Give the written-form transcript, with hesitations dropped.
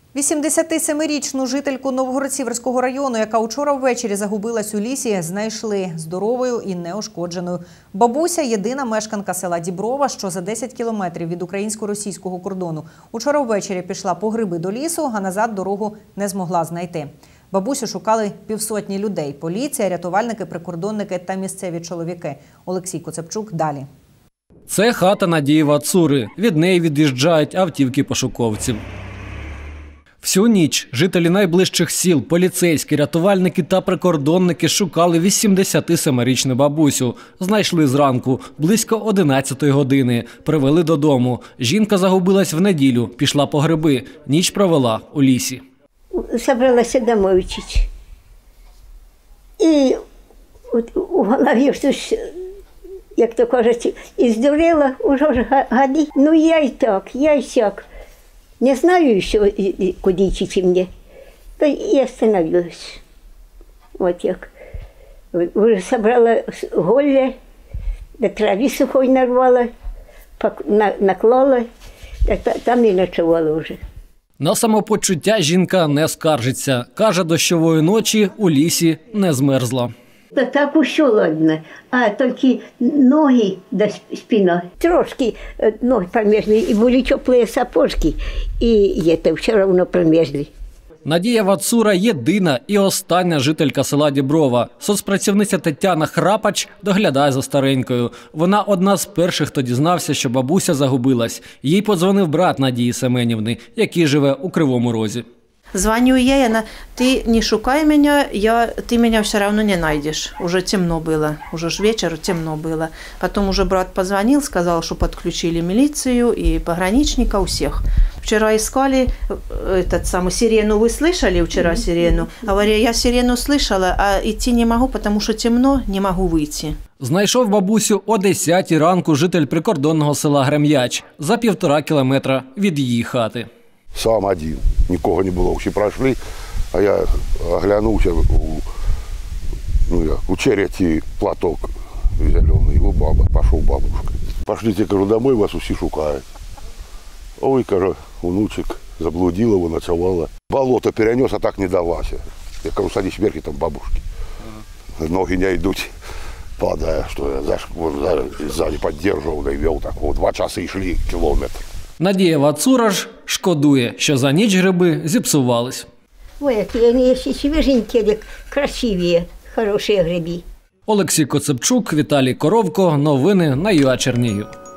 87-річну жительку Новгород-Сіверського району, яка учора ввечері загубилась у лісі, знайшли здоровою і неушкодженою. Бабуся – єдина мешканка села Діброва, що за 10 кілометрів від українсько-російського кордону. Учора ввечері пішла по гриби до лісу, а назад дорогу не змогла знайти. Бабусю шукали півсотні людей – поліція, рятувальники, прикордонники та місцеві чоловіки. Олексій Коцепчук далі. Це хата Надії Вацури. Від неї від'їжджають автівки пошуковців. Всю ніч жителі найближчих сіл, поліцейські, рятувальники та прикордонники шукали 87-річну бабусю. Знайшли зранку, близько 11-ї години. Привели додому. Жінка загубилась в неділю, пішла по гриби. Ніч провела у лісі. Собралася домой вчить. І у голові щось, як то кажуть, і здурела уже годи. Ну я й так, я й сяк. Не знаю еще, куда идти мне. То и остановилась. Вот як. Уже собрала голля, до трави сухой нарвала, наклала, там и ночевала уже. На самопочуття жінка не скаржиться. Каже, дощової ночі у лісі не змерзла. Да так еще ладно, а только ноги да спина. Трошки ноги промерзли, и были теплые сапожки, и это все равно промерзли. Надія Вацура – єдина і остання жителька села Діброва. Соцпрацівниця Тетяна Храпач доглядає за старенькою. Вона одна з перших, хто дізнався, що бабуся загубилась. Їй подзвонив брат Надії Семенівни, який живе у Кривому Розі. Звоню ей, она: ты не шукай меня, ты меня все равно не найдешь. Уже темно было, уже ж вечер, темно было. Потом уже брат позвонил, сказал, что подключили милицию и пограничника, у всех. Вчера искали сирену, вы слышали вчера сирену? Говорю, я сирену слышала, а идти не могу, потому что темно, не могу выйти. Знайшов бабусю о 10-й ранку житель прикордонного села Грем'яч, за 1,5 кілометра від її хати. Сам один, нікого не було, всі пройшли, а я оглянувся у череті платок зелений, пішов бабушка. Пошліть, я кажу, домой, вас усі шукають. Ой, каже, внучек, заблудила его, ночевала. Болото перенес, а так не далася. Я кажу, садись вверх, там бабушки. Ноги не йдуть, падая, что я сзади поддерживал и вел так. 2 часа и шли километр. Надія Вацура ж шкодує, що за ніч гриби зіпсувались. Ой, які вони ще свіженькі, красиві, хороші гриби. Олексій Коцепчук, Віталій Коровко. Новини на ЮА Чернігів.